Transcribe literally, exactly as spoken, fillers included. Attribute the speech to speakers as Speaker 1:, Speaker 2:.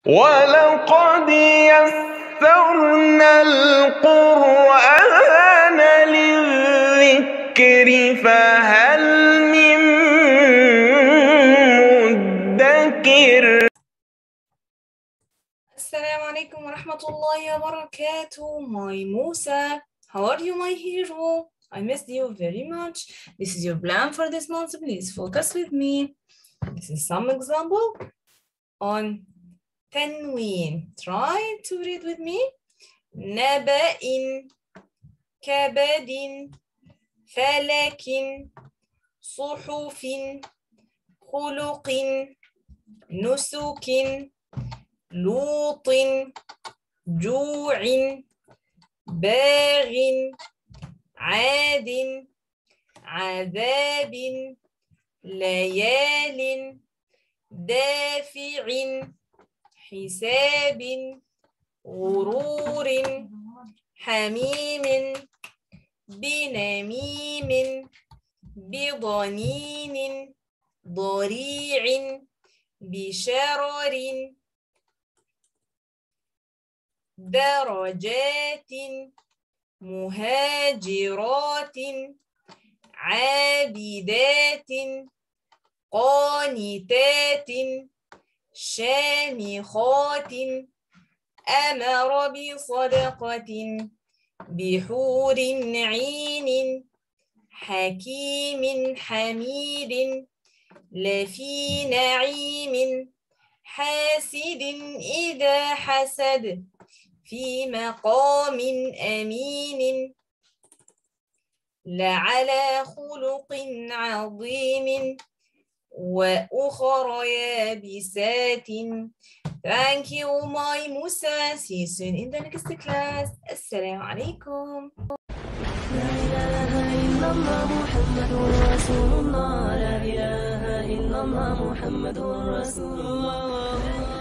Speaker 1: وَلَقَدْ يَسَّرْنَا الْقُرْآنَ لِلذِّكْرِ فَهَلْ مِن مُّدَّكِرٍ.
Speaker 2: Assalamu alaikum wa rahmatullahi wa barakatuh. My Musa, how are you, my hero? I missed you very much. This is your plan for this month. Please focus with me. This is some example on tanween. Try to read with me. نبأ كبد فلك صحف خلق نسك لوط جوع باغ عاد عذاب ليال دافع حساب غرور حميم بنميم بضنين ضريع بشرر درجات مهاجرات عابدات قانتات شامخات أمر بصدقة بحور عين حكيم حميد لفي نعيم حاسد إذا حسد في مقام أمين لعلى خلق عظيم وأخرى يابسات. Thank you, my Musa. See you soon in the next class. Assalamu alaikum.
Speaker 3: لا إله إلا الله محمد رسول الله. لا إله إلا الله محمد رسول الله.